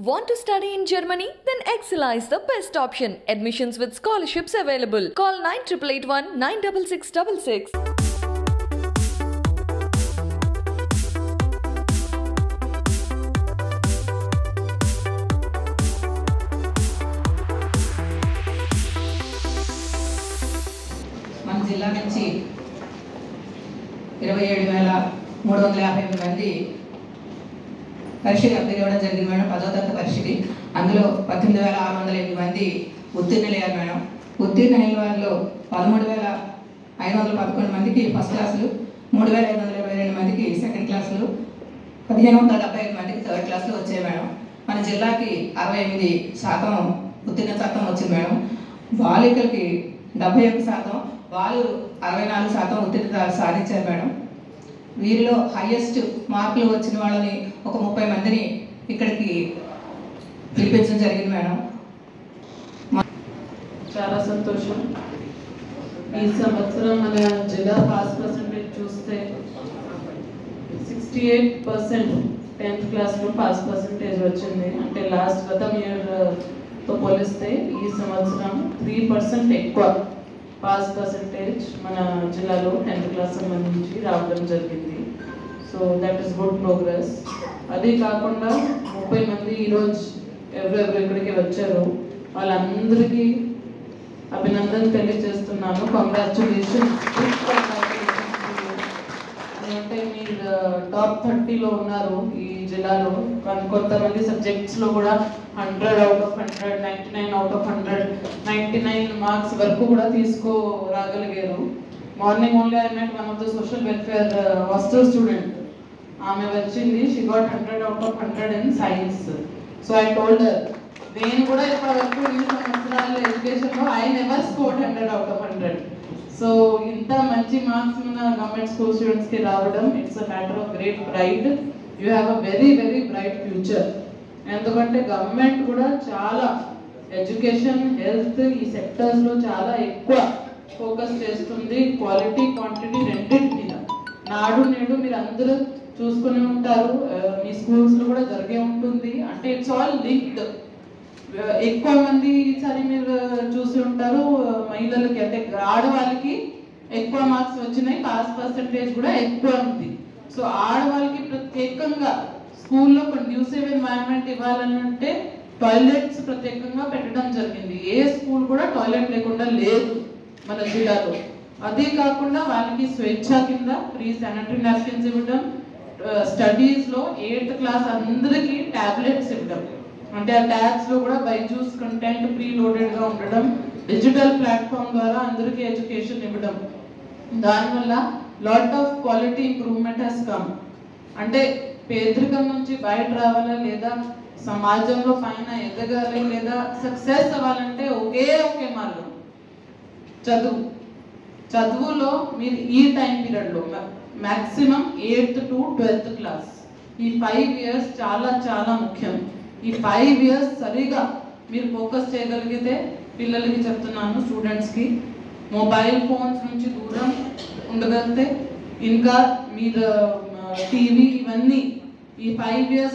Want to study in Germany? Then Excella is the best option. Admissions with scholarships available. Call 9881 96666. మన జిల్లా నుంచి 27,358 మంది పరీక్షకి apply చేయడం జరిగింది మేడం. 10వ తరగతి పరీక్షకి అందులో 18,608 మంది ఉత్తీర్ణులయ్యారు మేడం. ఉత్తీర్ణులైన వారిలో 13,511 మందికి ఫస్ట్ క్లాసులు, 3,522 మందికి సెకండ్ క్లాసులు, 1,575 మందికి థర్డ్ క్లాసులు వచ్చాయి మేడం. మన జిల్లాకి 68% ఉత్తీర్ణ శాతం వచ్చింది మేడం. బాలికలకి 71%, వాళ్ళు 64% ఉత్తీర్ణత సాధించారు మేడం. వీరిలో హైయెస్ట్ మార్కులు వచ్చిన వాళ్ళని ఒక 30 మందిని ఇక్కడికి పిలిపించడం జరిగింది మేడం. చాలా సంతోషం. ఈ సంవత్సరం మన జిల్లా పాస్ పర్సెంటేజ్ చూస్తే 68% 10th క్లాస్లో పాస్ పర్సెంటేజ్ వచ్చింది. అంటే గతం ఇయర్తో పోలిస్తే ఈ సంవత్సరం 3% ఎక్కువ పాస్ పర్సెంటేజ్ మన జిల్లాలో 10th క్లాస్ సంబంధించి రావడం జరిగింది. So that is good progress. అదే కాకుండా 30 మంది ఈరోజు ఎవరెవరు ఇక్కడికి వచ్చారు వాళ్ళందరికీ అభినందన తెలియజేస్తున్నాను. కంగ్రాచులేషన్స్. అంటే మీరు టాప్ 30లో ఉన్నారు ఈ జిల్లాలో. కొంతమంది సబ్జెక్ట్స్లో కూడా 100 out of 100, 99 out of 100, 99 marks వరకు కూడా తీసుకురాగలిగారు. Morning only I met one of the social welfare hostel student. ఆమె వచ్చింది, she got 100 out of 100 in science. So I told her, నేను కూడా ఇప్పటి వరకు ఇన్ని సంవత్సరాల ఎడ్యుకేషన్లో I never scored 100 out of 100. So ఇంత మంచి మార్క్స్ ఉన్న గవర్నమెంట్ స్కూల్ స్టూడెంట్స్కి రావడం it's a matter of great pride. You have a very very bright future. ఎందుకంటే గవర్నమెంట్ కూడా చాలా ఎడ్యుకేషన్, హెల్త్ ఈ సెక్టర్స్లో చాలా ఎక్కువ ఫోకస్ చేస్తుంది. క్వాలిటీ, క్వాంటిటీ రెండింటి మీద. నాడు నేడు మీరు అందరూ చూసుకుని ఉంటారు, మీ స్కూల్స్లో కూడా జరిగే ఉంటుంది. అంటే ఇట్స్ ఆల్ లింక్డ్. ఎక్కువ మంది ఈసారి మీరు చూసి ఉంటారు, మహిళలకి అంటే ఆడవాళ్ళకి ఎక్కువ మార్క్స్ వచ్చినాయి, పాస్ పర్సెంటేజ్ కూడా ఎక్కువ ఉంది. సో ఆడవాళ్ళకి ప్రత్యేకంగా స్కూల్లో కండ్యూసివ్ ఎన్వైరన్మెంట్ ఇవ్వాలంటే టాయిలెట్స్ ప్రత్యేకంగా పెట్టడం జరిగింది. ఏ స్కూల్ కూడా టాయిలెట్ లేకుండా లేదు మన జిల్లాలో. అదే కాకుండా వాళ్ళకి స్వేచ్ఛ కింద ఫ్రీ శానిటరీ నాప్కిన్స్ ఇవ్వడం, స్టడీస్లో 8th క్లాస్ అందరికీ ట్యాబ్లెట్స్ ఇవ్వడం. అంటే ఆ ట్యాబ్స్లో కూడా బైజూస్ కంటెంట్ ప్రీ లోడెడ్గా ఉండడం, డిజిటల్ ప్లాట్ఫామ్ ద్వారా అందరికీ ఎడ్యుకేషన్ ఇవ్వడం. దానివల్ల lot of quality improvement has come. అంటే పేదరికం నుంచి బయట రావాలా, లేదా సమాజంలో పైన ఎదగాలి, లేదా సక్సెస్ అవ్వాలంటే ఒకే మార్గం చదువు. చదువులో మీరు ఈ టైం పీరియడ్లో maximum 8th to 12th class ఈ 5 years చాలా చాలా ముఖ్యం. ఈ 5 years సరిగా మీరు ఫోకస్ చేయగలిగితే, పిల్లలకి చెప్తున్నాను స్టూడెంట్స్కి, మొబైల్ ఫోన్స్ నుంచి దూరం ఉండగలిగితే, ఇంకా మీరు టీవీ ఇవన్నీ ఈ 5 years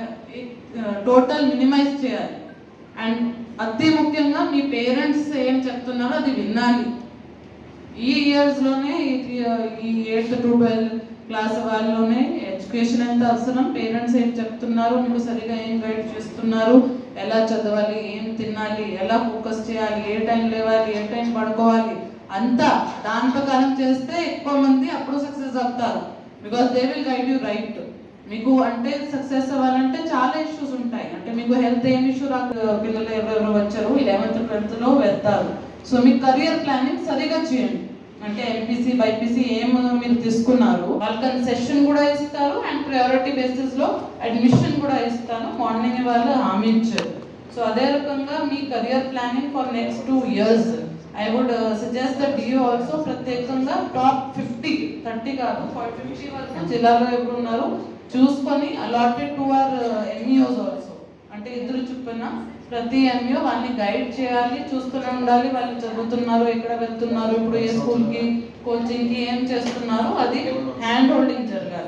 టోటల్ మినిమైజ్ చేయాలి. అండ్ అతి ముఖ్యంగా మీ పేరెంట్స్ ఏం చెప్తున్నారో అది వినాలి. ఈ ఇయర్స్లోనే ఈ 8th to 12th class వాళ్ళలోనే education ఎంత అవసరం, పేరెంట్స్ ఏం చెప్తున్నారు, మీకు సరిగా ఏం గైడ్ చేస్తున్నారు, ఎలా చదవాలి, ఏం తినాలి, ఎలా ఫోకస్ చేయాలి, ఏ టైం లేవాలి, ఏ టైం పడుకోవాలి, అంతా దాని ప్రకారం చేస్తే ఎక్కువ మంది అప్పుడు సక్సెస్ అవుతారు. Because they will guide you right. మీకు అంటే సక్సెస్ అవ్వాలంటే చాలా ఇష్యూస్ ఉంటాయి. అంటే మీకు హెల్త్ ఏం ఇష్యూ పిల్లలు ఎవరెవరు వచ్చారు 11th 12thలో వెళ్తారు. సో మీ కెరియర్ ప్లానింగ్ సరిగా చేయండి. అంటే ఎంపీసీ, బైపీసీ ఏం మీరు తీసుకున్నారు, వాళ్ళకి సెషన్ కూడా ఇస్తారు అండ్ ప్రయారిటీ బేసిస్లో అడ్మిషన్ కూడా ఇస్తాను మార్నింగ్ వాళ్ళు హామీ ఇచ్చారు. సో అదే రకంగా మీ career planning for next 2 years I would suggest that you also ప్రత్యేకంగా టాప్ 50, 30 కాదు 50 వరకు జిల్లాలో ఎవరు ఉన్నారు చూసుకొని allotted to our MEOs also. అంటే ఇద్దరు చొప్పున ప్రతి ఎంఈఓ వాళ్ళని గైడ్ చేయాలి, చూస్తూనే ఉండాలి, వాళ్ళు చదువుతున్నారు, ఎక్కడ వెళ్తున్నారు, ఇప్పుడు ఏ స్కూల్కి, కోచింగ్కి ఏం చేస్తున్నారు, అది హ్యాండ్ హోల్డింగ్ జరగాలి.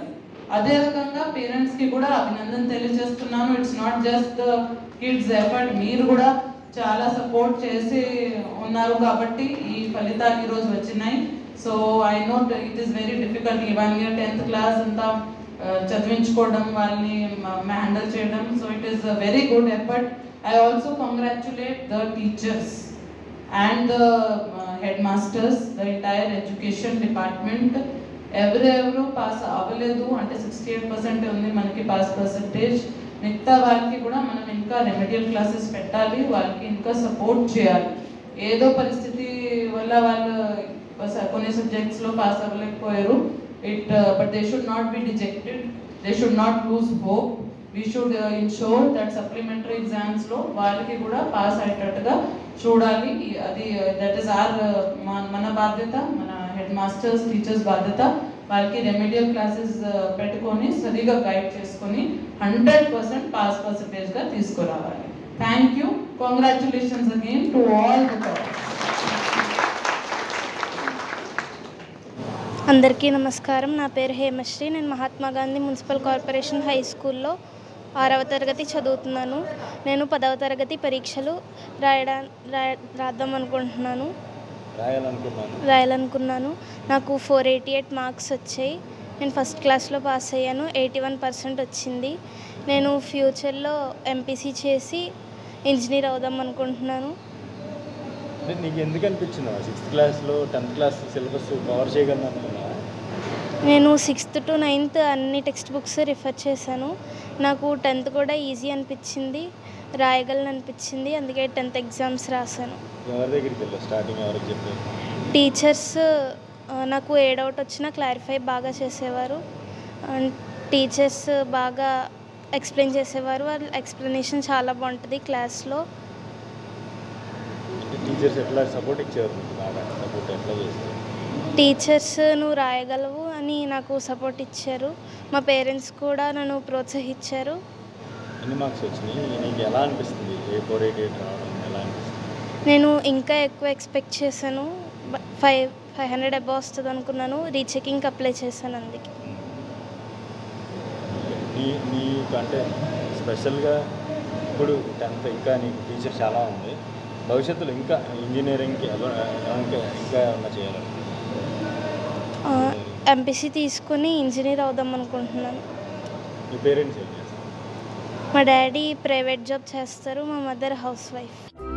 అదే రకంగా పేరెంట్స్కి కూడా అభినందన తెలియజేస్తున్నాను. It's not just kids effort, మీరు కూడా చాలా సపోర్ట్ చేసి ఉన్నారు కాబట్టి ఈ ఫలితాలు ఈరోజు వచ్చినాయి. So I know it is very difficult. ఈ 1 year 10th క్లాస్ అంతా చదివించుకోవడం, వాళ్ళని హ్యాండిల్ చేయడం. So it is a very good effort. I also congratulate the teachers and the headmasters, the entire education department. ఎవరెవరు పాస్ అవ్వలేదు అంటే 68% ఉంది మనకి pass percentage. మిగతా వాళ్ళకి కూడా మనం ఇంకా రెమెడియల్ క్లాసెస్ పెట్టాలి, వాళ్ళకి ఇంకా సపోర్ట్ చేయాలి. ఏదో పరిస్థితి వల్ల వాళ్ళు కొన్ని సబ్జెక్ట్స్లో పాస్ అవ్వలేకపోయారు. But they should not be dejected, they should not lose hope. We should ensure that supplementary ఎగ్జామ్స్లో వాళ్ళకి కూడా పాస్ అయ్యేటట్టుగా చూడాలి. అది దట్ ఈస్ మన బాధ్యత, మన హెడ్ మాస్టర్స్ టీచర్స్ బాధ్యత. వాళ్ళకి రెమెడియల్ క్లాసెస్ పెట్టుకొని సరిగా గైడ్ చేసుకొని 100% పాస్ పర్సంటేజ్గా తీసుకురావాలి. Thank you. Congratulations again to all the toppers. అందరికీ నమస్కారం. నా పేరు హేమశ్రీ. నేను Mahatma Gandhi municipal corporation high స్కూల్లో 6వ తరగతి చదువుతున్నాను. నేను 10వ తరగతి పరీక్షలు రాయాలనుకున్నాను. నాకు 488 మార్క్స్ వచ్చాయి. నేను ఫస్ట్ క్లాస్లో పాస్ అయ్యాను. 81% వచ్చింది. నేను ఫ్యూచర్లో ఎంపీసీ చేసి ఇంజనీర్ అవుదాం అనుకుంటున్నాను. నీకు ఎందుకు అనిపించింది 6th క్లాస్లో 10th క్లాస్ సిలబస్ కవర్ చేయగలను అనుకున్నా? నేను 6th to 9th అన్ని టెక్స్ట్ బుక్స్ రిఫర్ చేశాను. నాకు 10th కూడా ఈజీ అనిపించింది, రాయగలను అనిపించింది. అందుకే 10th ఎగ్జామ్స్ రాశాను. ఎవరి దగ్గరికి వెళ్ళా స్టార్టింగ్ ఎవరికి చెప్పారు? టీచర్స్ నాకు ఏ డౌట్ వచ్చినా క్లారిఫై బాగా చేసేవారు. టీచర్స్ బాగా ఎక్స్ప్లెయిన్ చేసేవారు. వాళ్ళ ఎక్స్ప్లెనేషన్ చాలా బాగుంటుంది క్లాస్లో. టీచర్స్ ఎట్లా సపోర్ట్ ఇచ్చారు? బాగా సపోర్ట్ ఎట్లా చేస్తారు? టీచర్స్ నువ్వు రాయగలవు అని నాకు సపోర్ట్ ఇచ్చారు. మా పేరెంట్స్ కూడా నన్ను ప్రోత్సహించారు. ఎన్ని మార్క్స్ వచ్చినాయి? నీకు ఎలా అనిపిస్తుంది? 488 రావడం ఎలా అనిపిస్తుంది? నేను ఇంకా ఎక్కువ ఎక్స్పెక్ట్ చేశాను. 500 అబౌవ్ వస్తుంది అనుకున్నాను. రీచెకింగ్కి అప్లై చేశాను. అందుకే నీకు అంటే స్పెషల్గా ఇప్పుడు 10th ఇంకా నీకు టీచర్ చాలా ఉంది. భవిష్యత్తులో ఇంకా ఇంజనీరింగ్కి ఇంకా ఏమన్నా చేయాలి? ఎంపీసీ తీసుకుని ఇంజనీర్ అవుదాం అనుకుంటున్నాను. మీ పేరెంట్స్ ఏం చేస్తారు? మా డాడీ ప్రైవేట్ జాబ్ చేస్తారు, మా మదర్ హౌస్ వైఫ్.